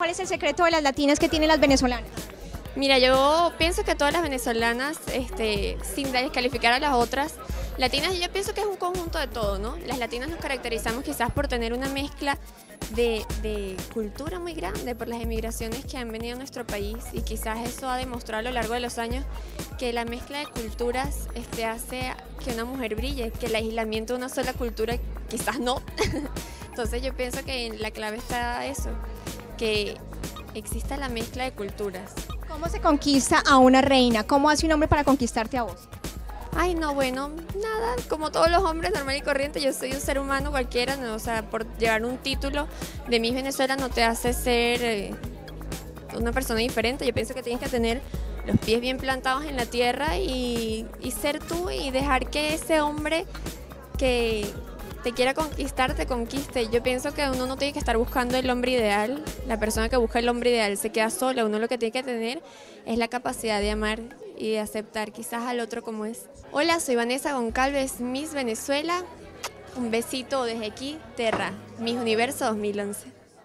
¿Cuál es el secreto de las latinas que tienen las venezolanas? Mira, yo pienso que todas las venezolanas, sin descalificar a las otras, latinas, yo pienso que es un conjunto de todo, ¿no? Las latinas nos caracterizamos quizás por tener una mezcla de cultura muy grande, por las emigraciones que han venido a nuestro país, y quizás eso ha demostrado a lo largo de los años que la mezcla de culturas hace que una mujer brille, que el aislamiento de una sola cultura quizás no. Entonces yo pienso que en la clave está eso, que exista la mezcla de culturas. ¿Cómo se conquista a una reina? ¿Cómo hace un hombre para conquistarte a vos? Ay, no, bueno, nada, como todos los hombres, normal y corriente, yo soy un ser humano cualquiera, ¿no? O sea, por llevar un título de Miss Venezuela no te hace ser una persona diferente. Yo pienso que tienes que tener los pies bien plantados en la tierra y ser tú, y dejar que ese hombre que te quiera conquistar, te conquiste. Yo pienso que uno no tiene que estar buscando el hombre ideal. La persona que busca el hombre ideal se queda sola. Uno lo que tiene que tener es la capacidad de amar y de aceptar quizás al otro como es. Hola, soy Vanessa Goncalves, Miss Venezuela. Un besito desde aquí, Terra, Miss Universo 2011.